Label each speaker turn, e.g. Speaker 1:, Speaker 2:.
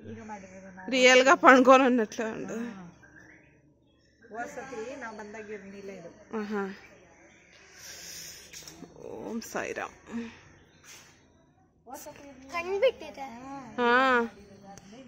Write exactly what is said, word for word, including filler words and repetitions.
Speaker 1: ಈಗ ಮಾಡಿರೋದು ನಾವು
Speaker 2: ರಿಯಲ್ గా ಪಣ್ಕೊಂಡು ಅನ್ನತ್ಲೆ ಉಂಡು
Speaker 1: ವಸತಿ ನಾವು ಬಂದಾಗ ಇರಲಿಲ್ಲ ಇದು
Speaker 2: ಆಹಾ ಓಂ ಸಾಯಿರಾಮ್
Speaker 1: ವಸತಿ
Speaker 3: ಕಣ್ಣು ಬಿಟ್ಟಿದೆ
Speaker 2: ಹಾ